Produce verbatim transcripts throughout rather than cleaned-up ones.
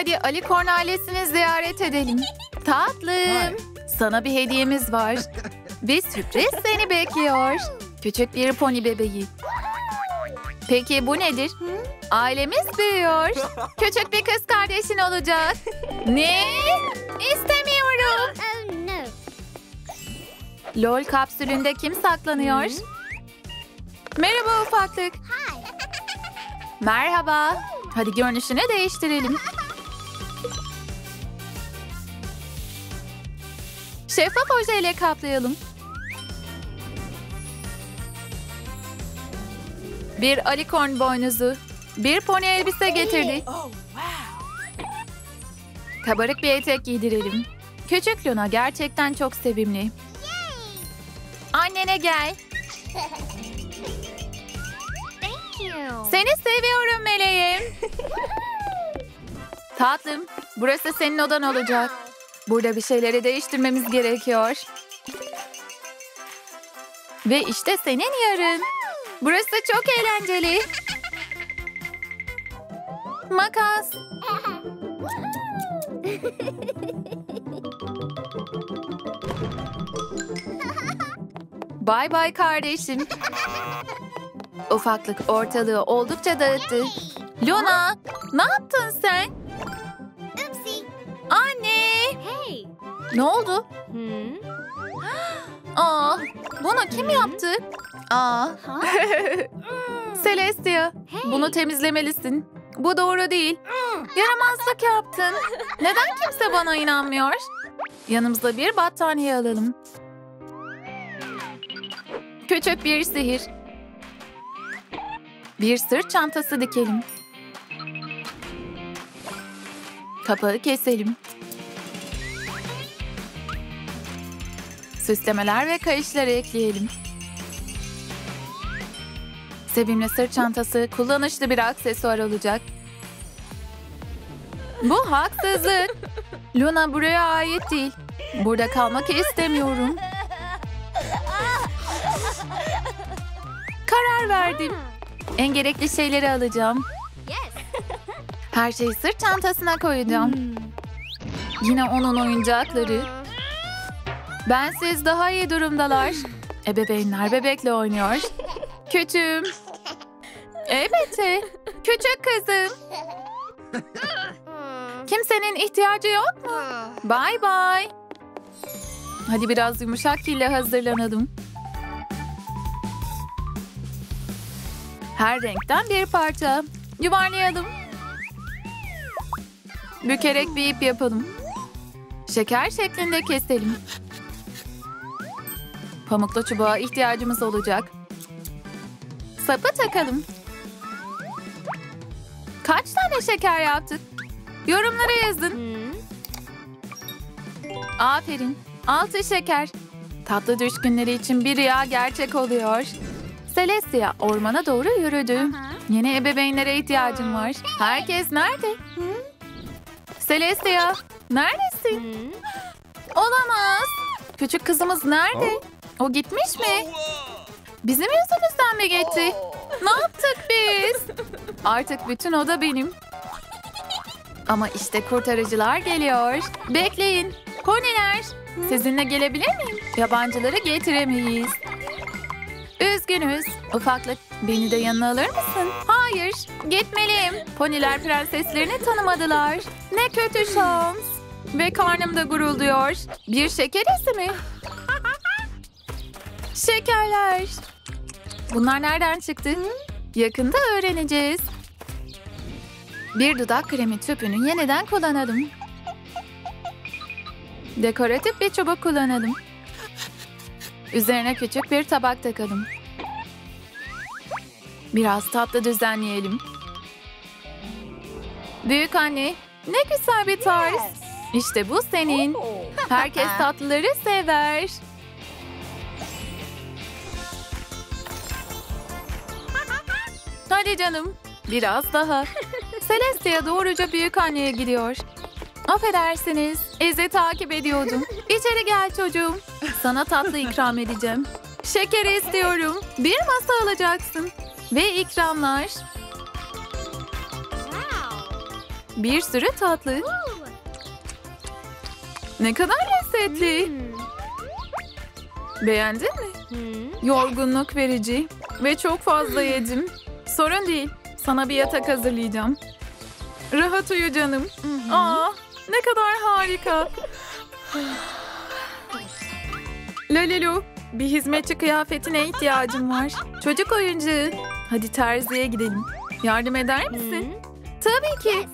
Hadi Alicorn ailesini ziyaret edelim. Tatlım, sana bir hediyemiz var. Bir sürpriz seni bekliyor. Küçük bir pony bebeği. Peki bu nedir? Ailemiz büyüyor. Küçük bir kız kardeşin olacak. Ne? İstemiyorum. LOL kapsülünde kim saklanıyor? Merhaba ufaklık. Merhaba. Hadi görünüşünü değiştirelim. Şeffaf ojeyle kaplayalım. Bir Alicorn boynuzu, bir pony elbise getirdi. Kabarık bir etek giydirelim. Küçük Luna gerçekten çok sevimli. Annene gel. Seni seviyorum meleğim. Tatlım, burası senin odan olacak. Burada bir şeyleri değiştirmemiz gerekiyor. Ve işte senin yarın. Burası çok eğlenceli. Makas. Bay bay kardeşim. Ufaklık ortalığı oldukça dağıttı. Luna, ne yaptın sen? Anne. Ne oldu? Aa, bunu kim yaptı? Aa. Celestia, bunu temizlemelisin. Bu doğru değil. Yaramazlık yaptın. Neden kimse bana inanmıyor? Yanımızda bir battaniye alalım. Küçük bir sihir. Bir sırt çantası dikelim. Kapağı keselim. Süslemeler ve kayışları ekleyelim. Sevimli sırt çantası kullanışlı bir aksesuar olacak. Bu haksızlık. Luna buraya ait değil. Burada kalmak istemiyorum. Karar verdim. En gerekli şeyleri alacağım. Her şeyi sırt çantasına koyacağım. Yine onun oyuncakları. Bensiz daha iyi durumdalar. Ebeveynler bebekle oynuyor. Küçüğüm. Elbette. Küçük kızım. Kimsenin ihtiyacı yok mu? Bye bye. Hadi biraz yumuşak kille hazırlanalım. Her renkten bir parça. Yuvarlayalım. Bükerek bir ip yapalım. Şeker şeklinde keselim. Pamuklu çubuğa ihtiyacımız olacak. Sapı takalım. Kaç tane şeker yaptık? Yorumlara yazın. Aferin. Altı şeker. Tatlı düşkünleri için bir rüya gerçek oluyor. Celestia ormana doğru yürüdü. Yeni ebeveynlere ihtiyacım var. Herkes nerede? Celestia, neredesin? Olamaz. Küçük kızımız nerede? O gitmiş mi? Bizim yüzümüzden mi gitti? Ne yaptık biz? Artık bütün oda benim. Ama işte kurtarıcılar geliyor. Bekleyin. Poniler, sizinle gelebilir miyim? Yabancıları getiremeyiz. Üzgünüz. Ufaklık, beni de yanına alır mısın? Hayır, gitmeliyim. Poniler prenseslerini tanımadılar. Ne kötü şans. Ve karnım da gurulduyor. Bir şeker izi mi? Şekerler. Bunlar nereden çıktı? Yakında öğreneceğiz. Bir dudak kremi tüpünü yeniden kullanalım. Dekoratif bir çubuk kullanalım. Üzerine küçük bir tabak takalım. Biraz tatlı düzenleyelim. Büyük anne, ne güzel bir tarz. İşte bu senin. Herkes tatlıları sever. Hadi canım, biraz daha. Celestia doğruca büyük anneye gidiyor. Affedersiniz, Eze takip ediyordum. İçeri gel çocuğum. Sana tatlı ikram edeceğim. Şeker istiyorum. Bir masa alacaksın. Ve ikramlar. Bir sürü tatlı. Ne kadar lezzetli. Beğendin mi? Yorgunluk verici ve çok fazla yedim. Sorun değil. Sana bir yatak hazırlayacağım. Rahat uyu canım. Aa, ne kadar harika. Lalilu, bir hizmetçi kıyafetine ihtiyacım var. Çocuk oyuncağı. Hadi terziye gidelim. Yardım eder misin? Tabii ki.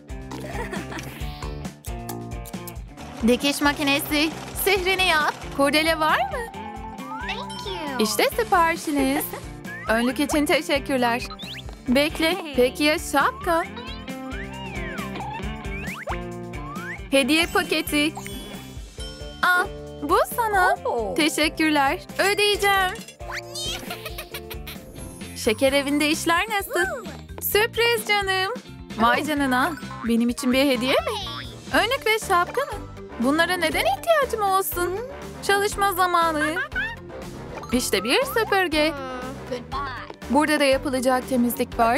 Dikiş makinesi. Sihrini yap. Kurdele var mı? İşte siparişiniz. Önlük için teşekkürler. Bekle. Peki ya şapka? Hediye paketi. Al. Bu sana. Teşekkürler. Ödeyeceğim. Şeker evinde işler nasıl? Sürpriz canım. Vay canına. Benim için bir hediye mi? Önlük ve şapka mı? Bunlara neden ihtiyacım olsun? Çalışma zamanı. İşte bir süpürge. Burada da yapılacak temizlik var.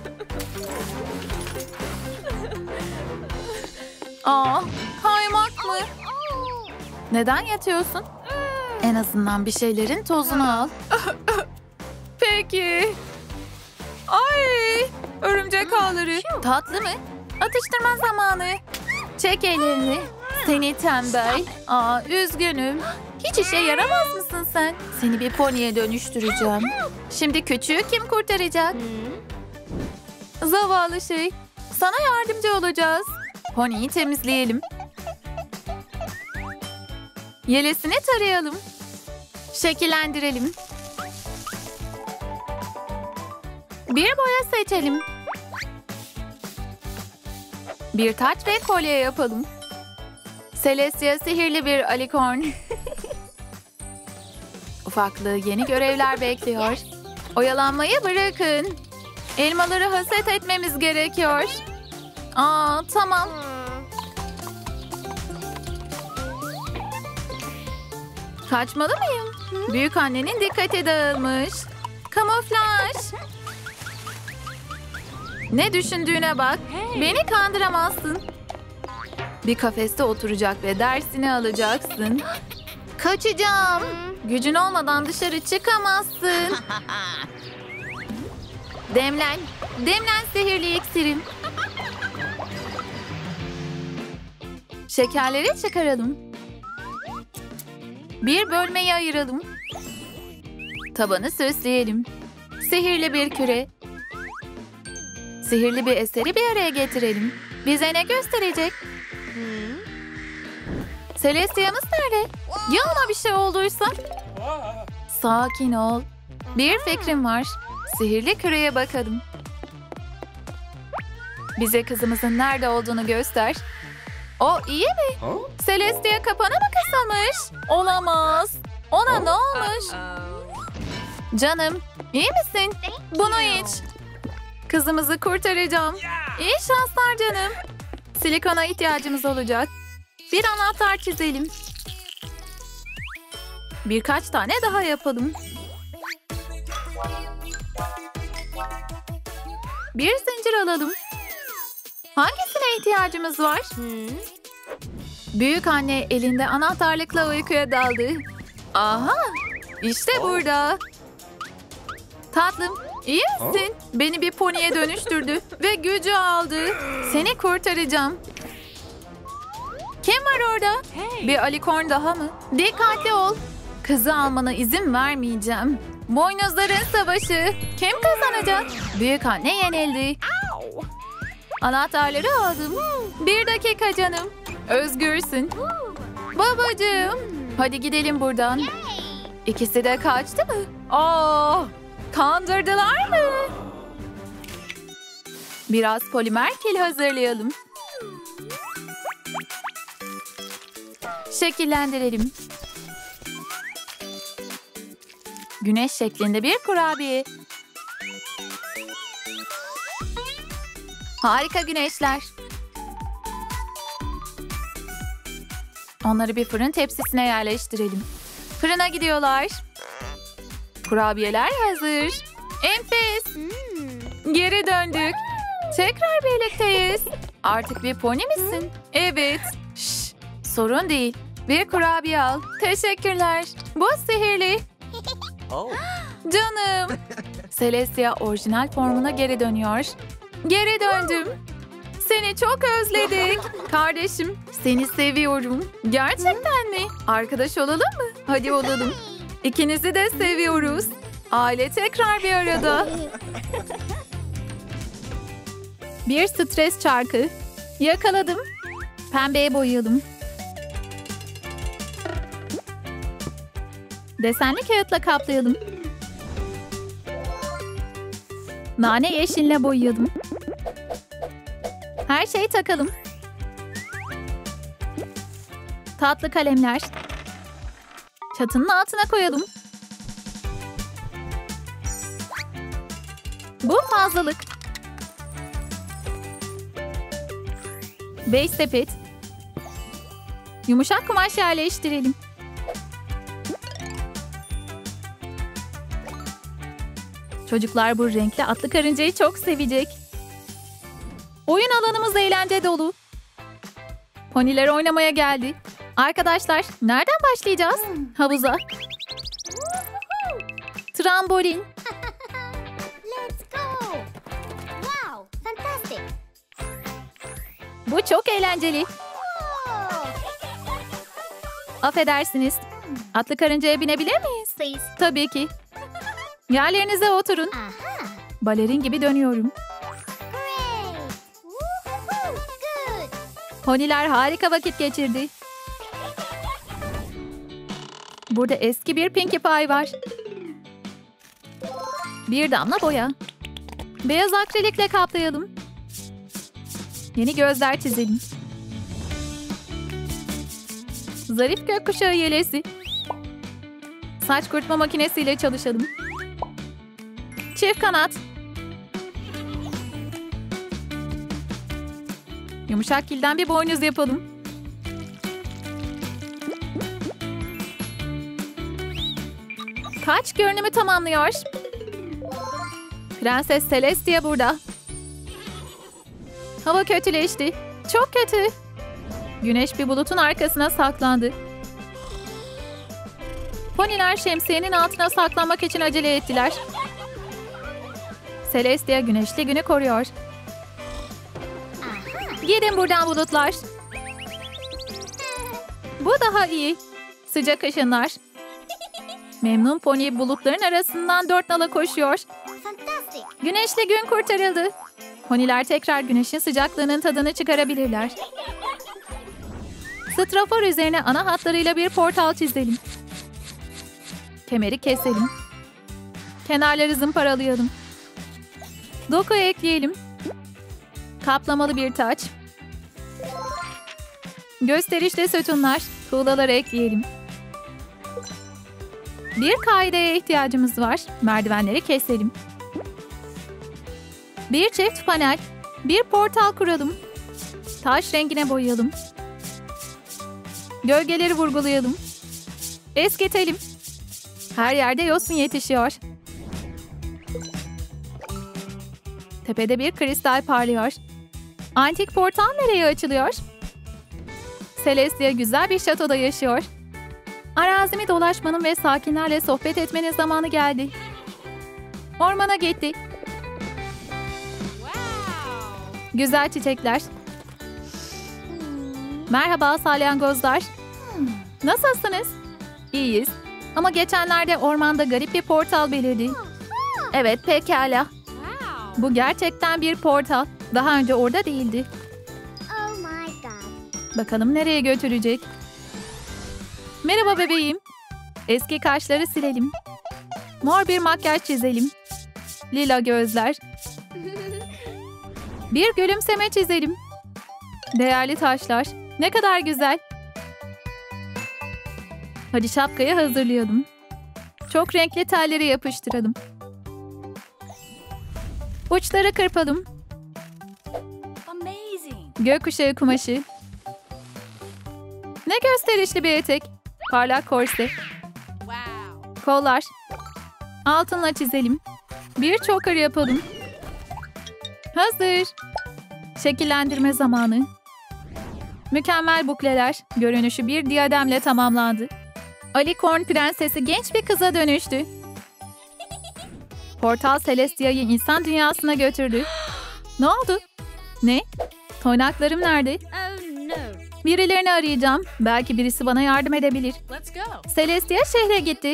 Aa, kaymak mı? Neden yatıyorsun? En azından bir şeylerin tozunu al. Peki. Ay, örümcek ağları. Tatlı mı? Atıştırma zamanı. Çek ellerini. Seni tembel. Aa, üzgünüm. Hiç işe yaramaz mısın sen? Seni bir poniye dönüştüreceğim. Şimdi küçüğü kim kurtaracak? Zavallı şey. Sana yardımcı olacağız. Poniyi temizleyelim. Yelesini tarayalım. Şekillendirelim. Bir boya seçelim. Bir taç ve kolye yapalım. Celestia sihirli bir alikorn. Ufaklığı yeni görevler bekliyor. Oyalanmayı bırakın. Elmaları haset etmemiz gerekiyor. Aa, tamam. Kaçmalı mıyım? Büyük annenin dikkati dağılmış. Kamuflaj. Ne düşündüğüne bak. Beni kandıramazsın. Bir kafeste oturacak ve dersini alacaksın. Kaçacağım. Gücün olmadan dışarı çıkamazsın. Demlen. Demlen sihirli iksirim. Şekerleri çıkaralım. Bir bölmeyi ayıralım. Tabanı süsleyelim. Sihirli bir küre. Sihirli bir eseri bir araya getirelim. Bize ne gösterecek? Celestia'mız nerede? Ya ona bir şey olduysa? Sakin ol. Bir fikrim var. Sihirli küreye bakalım. Bize kızımızın nerede olduğunu göster. O iyi mi? Celestia kapanı mı kısılmış? Olamaz. Ona ne olmuş? Canım, iyi misin? Bunu iç. Kızımızı kurtaracağım. İyi şanslar canım. Silikona ihtiyacımız olacak. Bir anahtar çizelim. Birkaç tane daha yapalım. Bir zincir alalım. Hangisine ihtiyacımız var? Büyük anne elinde anahtarlıkla uykuya daldı. Aha, işte burada. Tatlım, iyi misin? Beni bir poniye dönüştürdü ve gücü aldı. Seni kurtaracağım. Kim var orada? Bir alikorn daha mı? Dikkatli ol. Kızı almana izin vermeyeceğim. Boynuzların savaşı. Kim kazanacak? Büyük anne yenildi. Anahtarları aldım. Bir dakika canım. Özgürsün. Babacığım. Hadi gidelim buradan. İkisi de kaçtı mı? Aa, kandırdılar mı? Biraz polimer kil hazırlayalım. Şekillendirelim. Güneş şeklinde bir kurabiye. Harika güneşler. Onları bir fırın tepsisine yerleştirelim. Fırına gidiyorlar. Kurabiyeler hazır. Enfes. Geri döndük. Tekrar birlikteyiz. Artık bir pony misin? Evet. Şş, sorun değil. Bir kurabiye al. Teşekkürler. Bu sihirli. Oh. Canım. Celestia orijinal formuna geri dönüyor. Geri döndüm. Seni çok özledik. Kardeşim, seni seviyorum. Gerçekten mi? Arkadaş olalım mı? Hadi olalım. İkinizi de seviyoruz. Aile tekrar bir arada. Bir stres çarkı. Yakaladım. Pembeye boyayalım. Desenli kağıtla kaplayalım. Nane yeşille boyayalım. Her şeyi takalım. Tatlı kalemler. Çatının altına koyalım. Bu fazlalık. Beş sepet. Yumuşak kumaş yerleştirelim. Çocuklar bu renkli atlı karıncayı çok sevecek. Oyun alanımız eğlence dolu. Poniler oynamaya geldi. Arkadaşlar, nereden başlayacağız? Havuza. Trambolin. Let's go! Wow, fantastic! Bu çok eğlenceli. Oh, Affedersiniz. Atlı karıncaya binebilir miyiz? please. Tabii ki. Yerlerinize oturun. Aha! Balerin gibi dönüyorum. Hooray! Woohoo! Good! Poniler harika vakit geçirdi. Burada eski bir Pinkie Pie var. Bir damla boya. Beyaz akrilikle kaplayalım. Yeni gözler çizelim. Zarif gökkuşağı yelesi. Saç kurutma makinesiyle çalışalım. Çift kanat. Yumuşak kilden bir boynuz yapalım. Taç görünümü tamamlıyor. Prenses Celestia burada. Hava kötüleşti. Çok kötü. Güneş bir bulutun arkasına saklandı. Poniler şemsiyenin altına saklanmak için acele ettiler. Celestia güneşli günü koruyor. Gidin buradan bulutlar. Bu daha iyi. Sıcak ışınlar. Memnun pony bulutların arasından dört nala koşuyor. Fantastic! Güneşli gün kurtarıldı. Poniler tekrar güneşin sıcaklığının tadını çıkarabilirler. Strafor üzerine ana hatlarıyla bir portal çizelim. Kemeri keselim. Kenarları zımparalayalım. Doku ekleyelim. Kaplamalı bir taç. Gösterişli sütunlar. Tuğlaları ekleyelim. Bir kaideye ihtiyacımız var. Merdivenleri keselim. Bir çift panel. Bir portal kuralım. Taş rengine boyayalım. Gölgeleri vurgulayalım. Eskitelim. Her yerde yosun yetişiyor. Tepede bir kristal parlıyor. Antik portal nereye açılıyor? Celestia güzel bir şatoda yaşıyor. Arazimi dolaşmanın ve sakinlerle sohbet etmenin zamanı geldi. Ormana gitti. Güzel çiçekler. Merhaba salyangozlar. Nasılsınız? İyiyiz. Ama geçenlerde ormanda garip bir portal belirdi. Evet, pekala. Bu gerçekten bir portal. Daha önce orada değildi. Oh my god! Bakalım nereye götürecek? Merhaba bebeğim. Eski kaşları silelim. Mor bir makyaj çizelim. Lila gözler. Bir gülümseme çizelim. Değerli taşlar. Ne kadar güzel. Hadi şapkayı hazırlayalım. Çok renkli telleri yapıştıralım. Uçları kırpalım. Amazing. Gökkuşağı kumaşı. Ne gösterişli bir etek. Parlak korse. Wow. Kollar. Altınla çizelim. Bir choker yapalım. Hazır. Şekillendirme zamanı. Mükemmel bukleler. Görünüşü bir diyademle tamamlandı. Alicorn prensesi genç bir kıza dönüştü. Portal Celestia'yı insan dünyasına götürdü. Ne oldu? Ne? Toynaklarım nerede? Oh no. Birilerini arayacağım. Belki birisi bana yardım edebilir. Let's go. Celestia şehre gitti.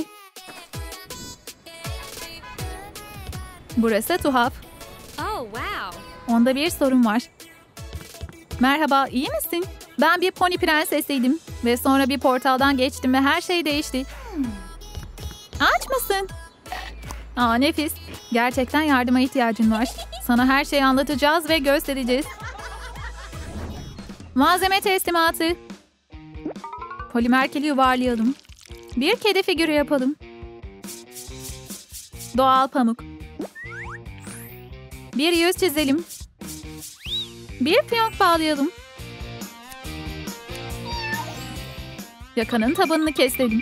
Burası tuhaf. Oh wow. Onda bir sorun var. Merhaba, iyi misin? Ben bir pony prensesiydim. Ve sonra bir portaldan geçtim ve her şey değişti. Aç mısın? Aa, nefis. Gerçekten yardıma ihtiyacın var. Sana her şeyi anlatacağız ve göstereceğiz. Malzeme teslimatı. Polimer kili yuvarlayalım. Bir kedi figürü yapalım. Doğal pamuk. Bir yüz çizelim. Bir fiyonk bağlayalım. Yakanın tabanını keselim.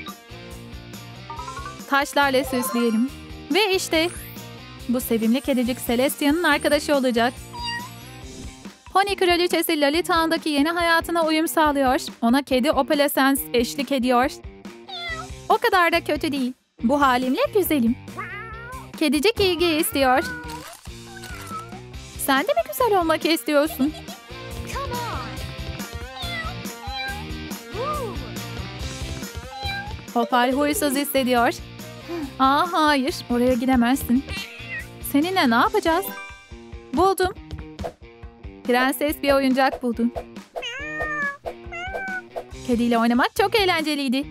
Taşlarla süsleyelim. Ve işte bu sevimli kedicik Celestia'nın arkadaşı olacak. Pony kraliçesi Lalita'ndaki yeni hayatına uyum sağlıyor. Ona kedi Opalescence eşlik ediyor. O kadar da kötü değil. Bu halimle güzelim. Kedicik ilgi istiyor. Sen de mi güzel olmak istiyorsun? Come on. Woo. Opal huysuz hissediyor. Aa, hayır, oraya gidemezsin. Seninle ne yapacağız? Buldum. Prenses bir oyuncak buldu. Kediyle oynamak çok eğlenceliydi.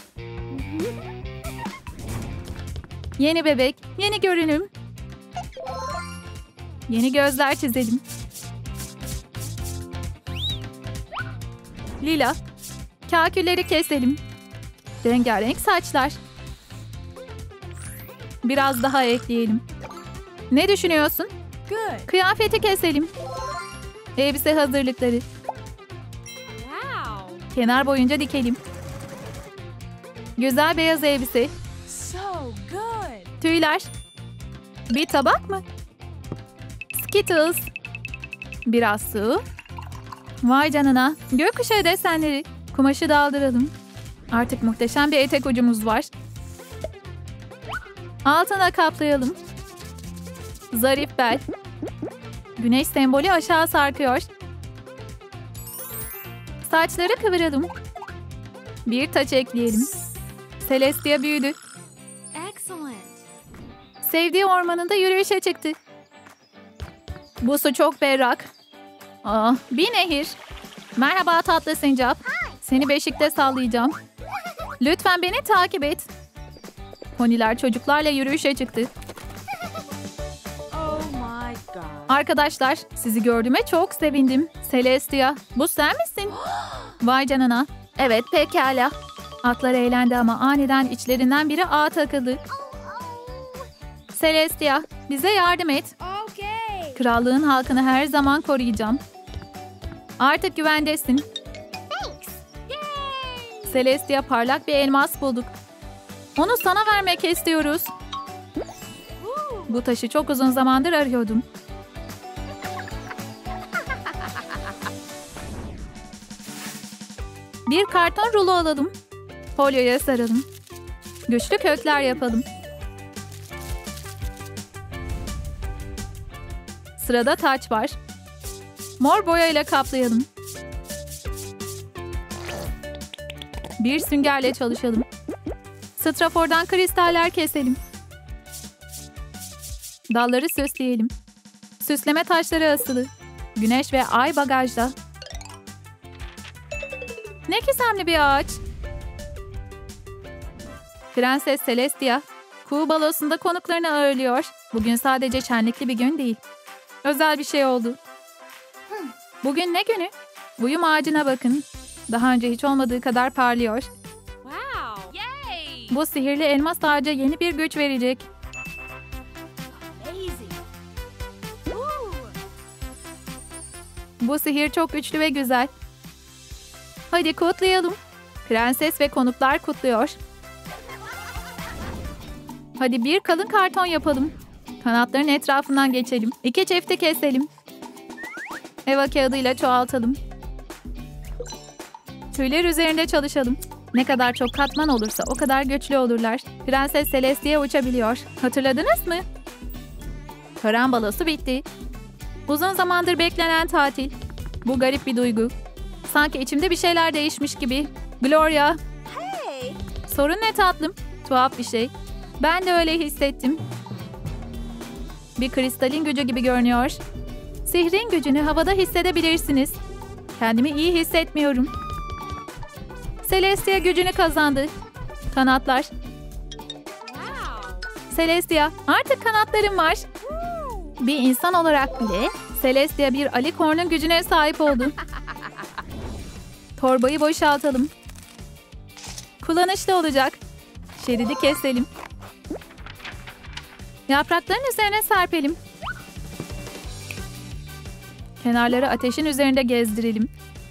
Yeni bebek, yeni görünüm. Yeni gözler çizelim. Lila, kakülleri keselim. Rengarenk saçlar. Biraz daha ekleyelim. Ne düşünüyorsun? Good. Kıyafeti keselim. Elbise hazırlıkları. Wow. Kenar boyunca dikelim. Güzel beyaz elbise. So good. Tüyler. Bir tabak mı? Skittles. Biraz su. Vay canına. Gökkuşağı desenleri. Kumaşı daldıralım. Artık muhteşem bir etek ucumuz var. Altına kaplayalım. Zarif bel. Güneş sembolü aşağı sarkıyor. Saçları kıvıralım. Bir taç ekleyelim. Celestia büyüdü. Excellent. Sevdiği ormanında yürüyüşe çıktı. Bu su çok berrak. Aa, bir nehir. Merhaba tatlı sincap. Seni beşikte sallayacağım. Lütfen beni takip et. Poniler çocuklarla yürüyüşe çıktı. Oh my god. Arkadaşlar, sizi gördüğüme çok sevindim. Celestia, bu sen misin? Vay canına. Evet, pekala. Atlar eğlendi ama aniden içlerinden biri ağa takıldı. Celestia, bize yardım et. Okay. Krallığın halkını her zaman koruyacağım. Artık güvendesin. Thanks. Celestia, parlak bir elmas bulduk. Onu sana vermek istiyoruz. Bu taşı çok uzun zamandır arıyordum. Bir karton rulo alalım. Folyoya saralım. Güçlü kökler yapalım. Sırada taç var. Mor boyayla kaplayalım. Bir süngerle çalışalım. Strafordan kristaller keselim. Dalları süsleyelim. Süsleme taşları asılı. Güneş ve ay bagajda. Ne gizemli bir ağaç. Prenses Celestia, kuğu balosunda konuklarını ağırlıyor. Bugün sadece şenlikli bir gün değil. Özel bir şey oldu. Bugün ne günü? Uyum ağacına bakın. Daha önce hiç olmadığı kadar parlıyor. Wow. Yay. Bu sihirli elmas ağaca yeni bir güç verecek. Amazing. Woo. Bu sihir çok güçlü ve güzel. Hadi kutlayalım. Prenses ve konuklar kutluyor. Hadi bir kalın karton yapalım. Kanatların etrafından geçelim. İki çifti keselim. Eva kağıdıyla çoğaltalım. Tüyler üzerinde çalışalım. Ne kadar çok katman olursa o kadar güçlü olurlar. Prenses Celestia uçabiliyor. Hatırladınız mı? Tören balosu bitti. Uzun zamandır beklenen tatil. Bu garip bir duygu. Sanki içimde bir şeyler değişmiş gibi. Gloria. Hey. Sorun ne tatlım? Tuhaf bir şey. Ben de öyle hissettim. Bir kristalin gücü gibi görünüyor. Sihrin gücünü havada hissedebilirsiniz. Kendimi iyi hissetmiyorum. Celestia gücünü kazandı. Kanatlar. Wow. Celestia, artık kanatlarım var. Bir insan olarak bile Celestia bir alikornun gücüne sahip oldu. Torbayı boşaltalım. Kullanışlı olacak. Şeridi keselim. Yaprakların üzerine serpelim. Kenarları ateşin üzerinde gezdirelim.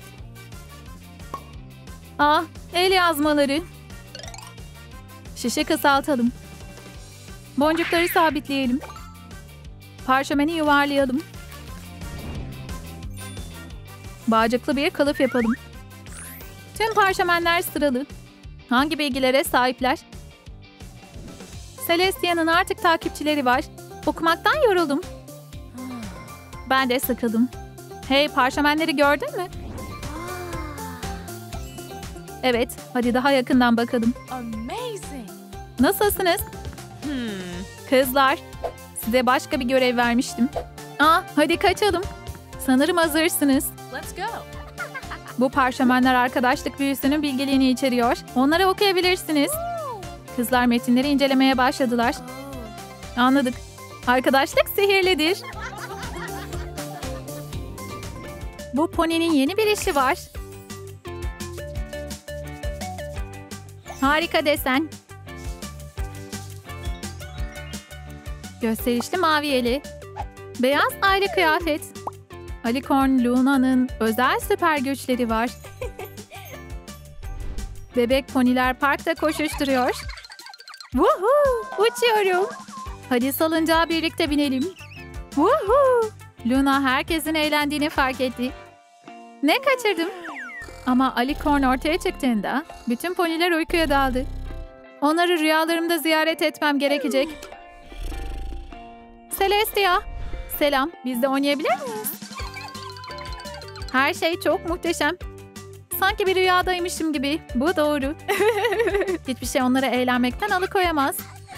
Ah, el yazmaları. Şişe kısaltalım. Boncukları sabitleyelim. Parşömeni yuvarlayalım. Bağcıklı bir kılıf yapalım. Tüm parşömenler sıralı. Hangi bilgilere sahipler? Celestia'nın artık takipçileri var. Okumaktan yoruldum. Ben de sıkıldım. Hey, parşömenleri gördün mü? Evet, hadi daha yakından bakalım. Amazing. Nasılsınız? Hmm. Kızlar, size başka bir görev vermiştim. Aa, hadi kaçalım. Sanırım hazırsınız. Let's go. Bu parşömenler arkadaşlık büyüsünün bilgeliğini içeriyor. Onları okuyabilirsiniz. Kızlar metinleri incelemeye başladılar. Anladık. Arkadaşlık sihirlidir. Bu poninin yeni bir işi var. Harika desen. Gösterişli mavi eli. Beyaz aile kıyafet. Alicorn Luna'nın özel süper güçleri var. Bebek poniler parkta koşuşturuyor. Woohoo! Uçuyorum. Hadi salıncağa birlikte binelim. Woohoo! Luna herkesin eğlendiğini fark etti. Ne kaçırdım? Ama Alicorn ortaya çıktığında bütün poniler uykuya daldı. Onları rüyalarımda ziyaret etmem gerekecek. Celestia, selam. Biz de oynayabilir miyiz? Her şey çok muhteşem. Sanki bir rüyadaymışım gibi. Bu doğru. Hiçbir şey onları eğlenmekten alıkoyamaz.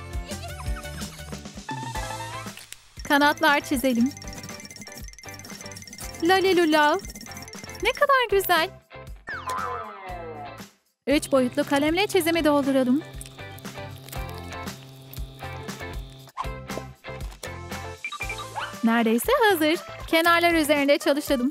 Kanatlar çizelim. Lalilulav. Ne kadar güzel. Üç boyutlu kalemle çizimi dolduralım. Neredeyse hazır. Kenarlar üzerinde çalışalım.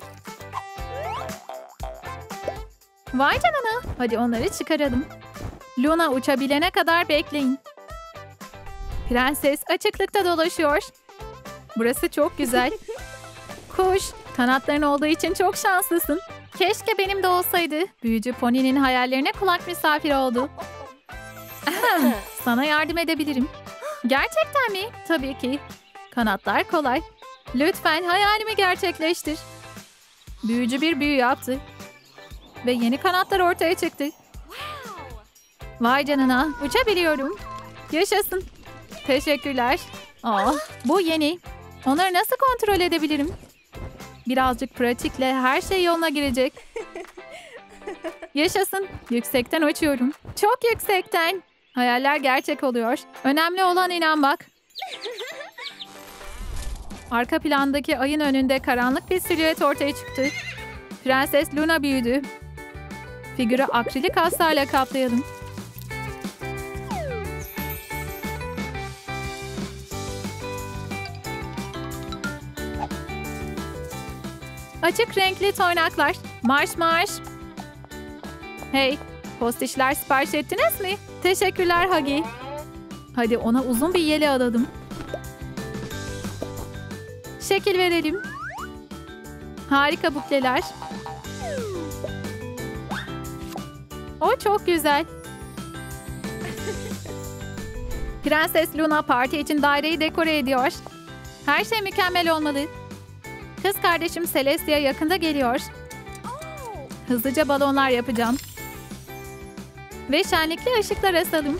Vay canına. Hadi onları çıkaralım. Luna uçabilene kadar bekleyin. Prenses açıklıkta dolaşıyor. Burası çok güzel. Kuş, kanatların olduğu için çok şanslısın. Keşke benim de olsaydı. Büyücü Pony'nin hayallerine kulak misafir oldu. Ahem, sana yardım edebilirim. Gerçekten mi? Tabii ki. Kanatlar kolay. Lütfen hayalimi gerçekleştir. Büyücü bir büyü yaptı. Ve yeni kanatlar ortaya çıktı. Vay canına, uçabiliyorum. Yaşasın. Teşekkürler. Aa, bu yeni. Onları nasıl kontrol edebilirim? Birazcık pratikle her şey yoluna girecek. Yaşasın. Yüksekten uçuyorum. Çok yüksekten. Hayaller gerçek oluyor. Önemli olan inanmak. Arka plandaki ayın önünde karanlık bir silüet ortaya çıktı. Prenses Luna büyüdü. Figürü akrilik astarla kaplayalım. Açık renkli toynaklar. Marş marş. Hey, postişler sipariş ettiniz mi? Teşekkürler Huggy. Hadi ona uzun bir yele alalım. Şekil verelim. Harika bukleler. O çok güzel. Prenses Luna parti için daireyi dekore ediyor. Her şey mükemmel olmalı. Kız kardeşim Celestia yakında geliyor. Hızlıca balonlar yapacağım. Ve şenlikli ışıklar asalım.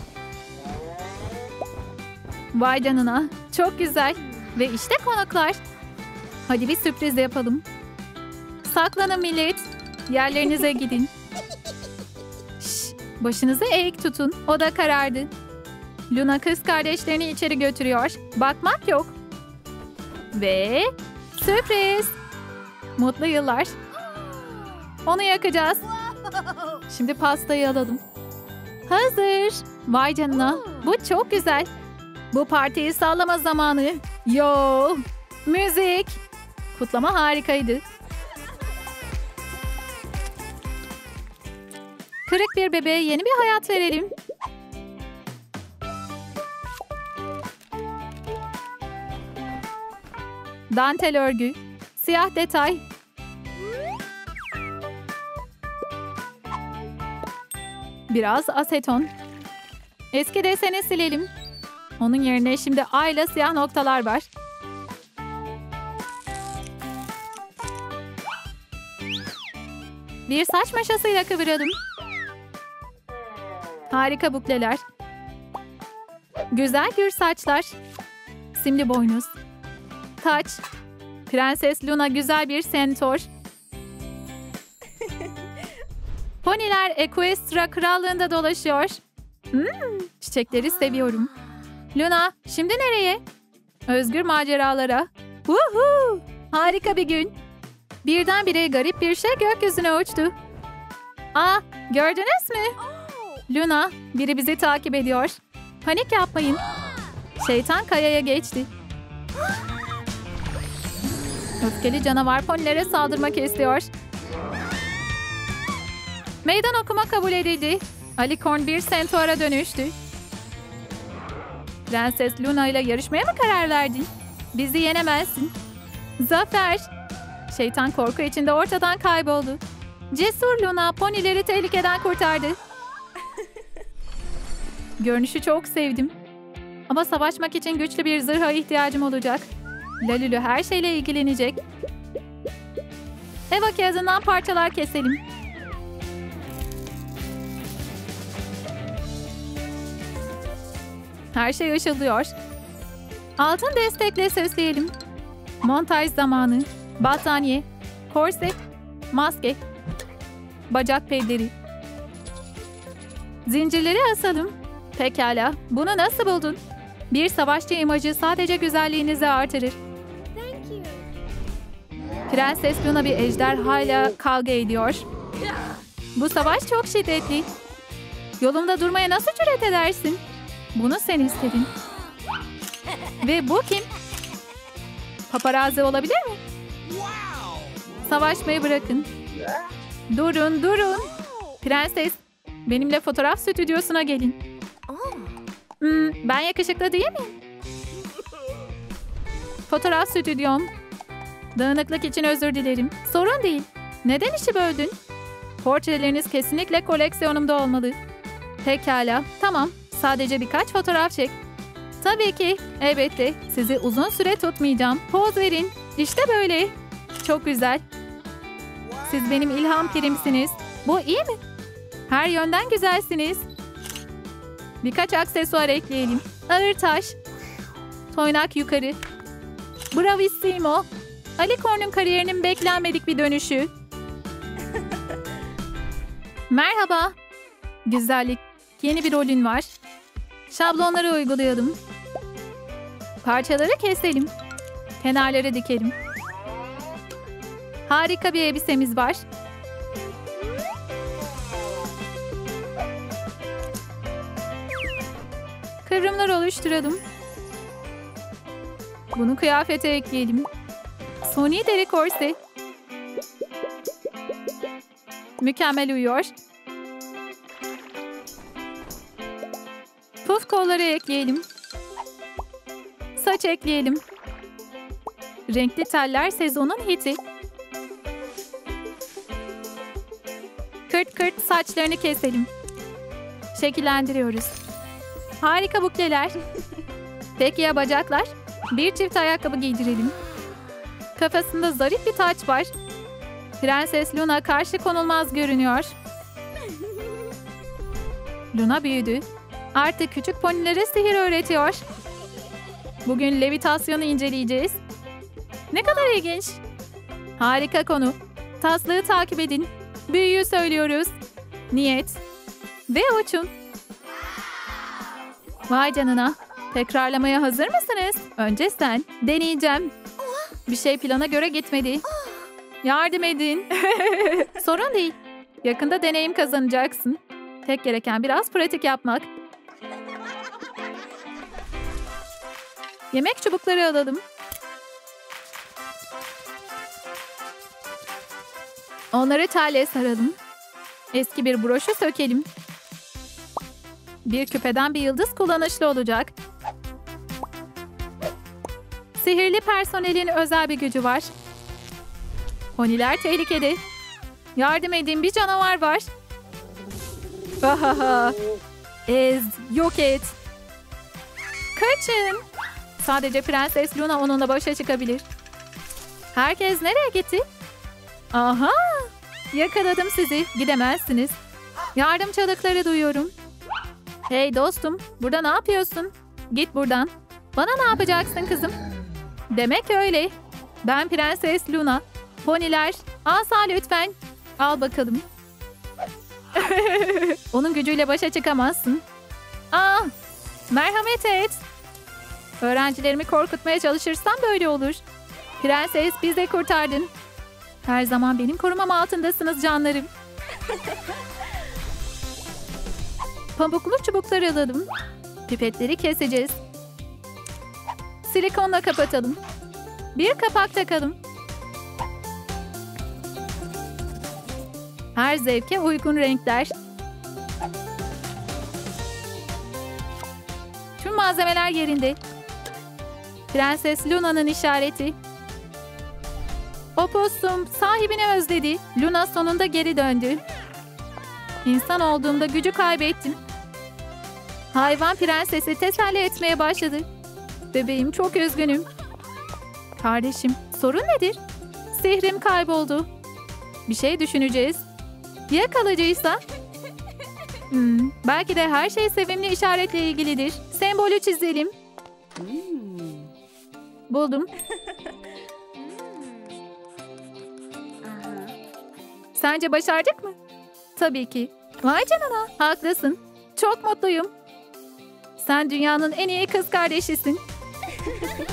Vay canına. Çok güzel. Ve işte konuklar. Hadi bir sürpriz yapalım. Saklanın millet. Yerlerinize gidin. Şş, başınızı eğik tutun. O da karardı. Luna kız kardeşlerini içeri götürüyor. Bakmak yok. Ve sürpriz. Mutlu yıllar. Onu yakacağız. Şimdi pastayı alalım. Hazır. Vay canına. Bu çok güzel. Bu partiyi sallama zamanı. Yo. Müzik. Kutlama harikaydı. Kırık bir bebeğe yeni bir hayat verelim. Dantel örgü. Siyah detay. Biraz aseton. Eski deseni silelim. Onun yerine şimdi ayla siyah noktalar var. Bir saç maşasıyla kıvıralım. Harika bukleler. Güzel gür saçlar. Simli boynuz. Taç. Prenses Luna güzel bir sentor. Poniler Equestria krallığında dolaşıyor. Hmm, çiçekleri seviyorum. Luna, şimdi nereye? Özgür maceralara. Woohoo! Harika bir gün. Birdenbire garip bir şey gökyüzüne uçtu. Aa, gördünüz mü? Luna, biri bizi takip ediyor. Panik yapmayın. Şeytan kayaya geçti. Öfkeli canavar ponilere saldırmak istiyor. Meydan okuma kabul edildi. Alicorn bir sentora dönüştü. Prenses Luna ile yarışmaya mı karar verdin? Bizi yenemezsin. Zafer. Şeytan korku içinde ortadan kayboldu. Cesur Luna ponileri tehlikeden kurtardı. Görünüşü çok sevdim. Ama savaşmak için güçlü bir zırha ihtiyacım olacak. Lalulu her şeyle ilgilenecek. Eva kağıdından parçalar keselim. Her şey ışıldıyor. Altın destekle süsleyelim. Montaj zamanı. Battaniye, korse, maske, bacak pedleri. Zincirleri asalım. Pekala, bunu nasıl buldun? Bir savaşçı imajı sadece güzelliğinizi artırır. Thank you. Prenses Luna bir ejderhayla kavga ediyor. Bu savaş çok şiddetli. Yolumda durmaya nasıl cüret edersin? Bunu sen istedin. Ve bu kim? Paparazzi olabilir mi? Savaşmayı bırakın. Durun, durun. Prenses, benimle fotoğraf stüdyosuna gelin. Hmm, ben yakışıklı değil miyim? Fotoğraf stüdyom. Dağınıklık için özür dilerim. Sorun değil. Neden işi böldün? Portreleriniz kesinlikle koleksiyonumda olmalı. Pekala, tamam. Sadece birkaç fotoğraf çek. Tabii ki, elbette. Sizi uzun süre tutmayacağım. Poz verin. İşte böyle. Çok güzel. Siz benim ilham pirimsiniz. Bu iyi mi? Her yönden güzelsiniz. Birkaç aksesuar ekleyelim. Ağır taş. Toynak yukarı. Bravissimo. Alicorn'un kariyerinin beklenmedik bir dönüşü. Merhaba. Güzellik. Yeni bir rolün var. Şablonları uygulayalım. Parçaları keselim. Kenarları dikelim. Harika bir elbisemiz var. Kıvrımlar oluşturalım. Bunu kıyafete ekleyelim. Suni deri korse. Mükemmel uyuyor. Puf kolları ekleyelim. Saç ekleyelim. Renkli teller sezonun hiti. Kırt kırt saçlarını keselim. Şekillendiriyoruz. Harika bukleler. Peki ya bacaklar? Bir çift ayakkabı giydirelim. Kafasında zarif bir taç var. Prenses Luna karşı konulmaz görünüyor. Luna büyüdü. Artık küçük ponilere sihir öğretiyor. Bugün levitasyonu inceleyeceğiz. Ne kadar ilginç. Harika konu. Taslığı takip edin. Büyüyü söylüyoruz. Niyet. Ve uçun. Vay canına. Tekrarlamaya hazır mısınız? Önce sen. Deneyeceğim. Bir şey plana göre gitmedi. Yardım edin. Sorun değil. Yakında deneyim kazanacaksın. Tek gereken biraz pratik yapmak. Yemek çubukları alalım. Onları telle saralım. Eski bir broşu sökelim. Bir küpeden bir yıldız kullanışlı olacak. Sihirli personelin özel bir gücü var. Poniler tehlikede. Yardım edin, bir canavar var. Ahaha. Ez, yok et. Kaçın. Sadece Prenses Luna onunla başa çıkabilir. Herkes nereye gitti? Aha! Yakaladım sizi. Gidemezsiniz. Yardım çığlıkları duyuyorum. Hey dostum, burada ne yapıyorsun? Git buradan. Bana ne yapacaksın kızım? Demek öyle. Ben Prenses Luna. Poniler, asa lütfen. Al bakalım. Onun gücüyle başa çıkamazsın. Aa, merhamet et. Öğrencilerimi korkutmaya çalışırsam böyle olur. Prenses, bizi kurtardın. Her zaman benim korumam altındasınız canlarım. Pamuklu çubukları alalım. Pipetleri keseceğiz. Silikonla kapatalım. Bir kapak takalım. Her zevke uygun renkler. Tüm malzemeler yerinde. Prenses Luna'nın işareti. Opossum sahibini özledi. Luna sonunda geri döndü. İnsan olduğumda gücü kaybettim. Hayvan prensesi teselli etmeye başladı. Bebeğim, çok üzgünüm. Kardeşim, sorun nedir? Sihrim kayboldu. Bir şey düşüneceğiz. Ya kalıcıysa? Hmm, belki de her şey sevimli işaretle ilgilidir. Sembolü çizelim. Buldum. Sence başardık mı? Tabii ki. Vay canına, haklısın. Çok mutluyum. Sen dünyanın en iyi kız kardeşisin.